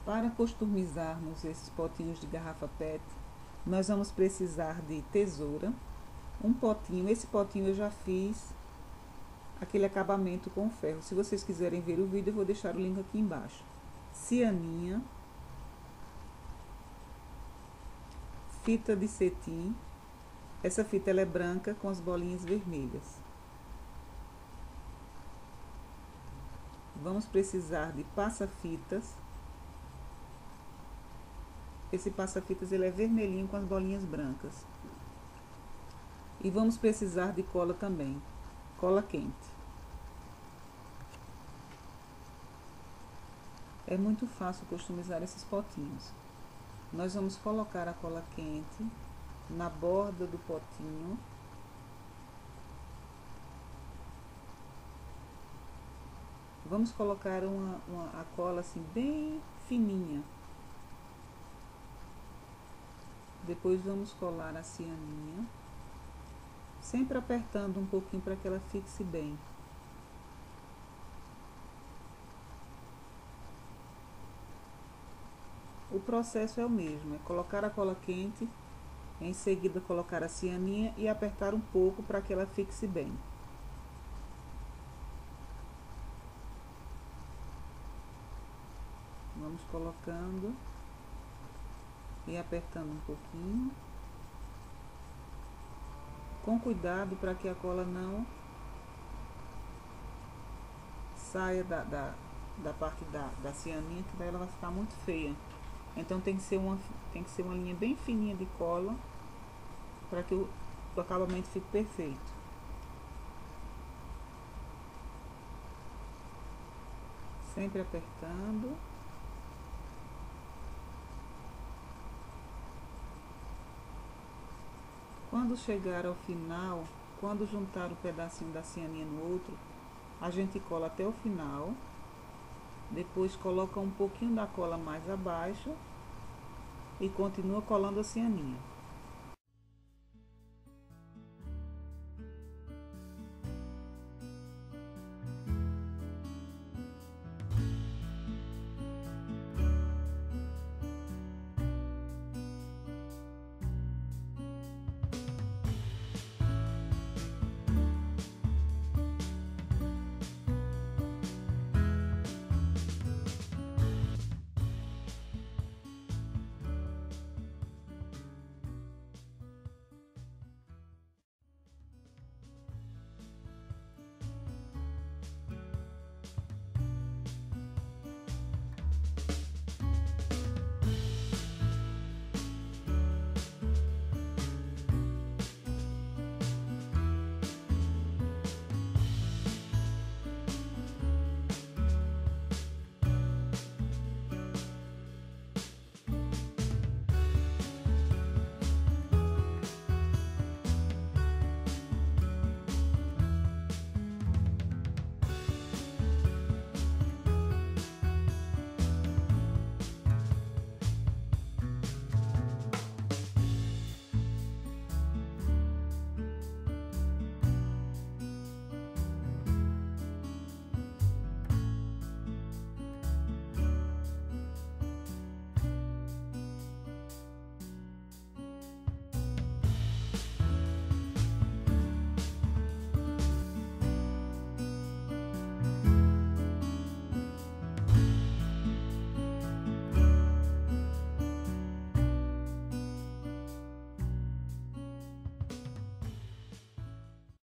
Para customizarmos esses potinhos de garrafa PET, nós vamos precisar de tesoura, um potinho. Esse potinho eu já fiz aquele acabamento com ferro. Se vocês quiserem ver o vídeo, eu vou deixar o link aqui embaixo. Cianinha, fita de cetim. Essa fita ela é branca com as bolinhas vermelhas. Vamos precisar de passa-fitas. Esse passa-fitas ele é vermelhinho com as bolinhas brancas. E vamos precisar de cola também, cola quente. É muito fácil customizar esses potinhos. Nós vamos colocar a cola quente na borda do potinho. Vamos colocar a cola assim bem fininha. Depois vamos colar a cianinha, sempre apertando um pouquinho para que ela fixe bem. O processo é o mesmo, é colocar a cola quente, em seguida colocar a cianinha e apertar um pouco para que ela fixe bem. Vamos colocando e apertando um pouquinho, com cuidado para que a cola não saia da parte da cianinha, que daí ela vai ficar muito feia. Então tem que ser uma linha bem fininha de cola para que o acabamento fique perfeito. Sempre apertando. Quando chegar ao final, quando juntar o pedacinho da cianinha no outro, a gente cola até o final. Depois coloca um pouquinho da cola mais abaixo e continua colando a cianinha.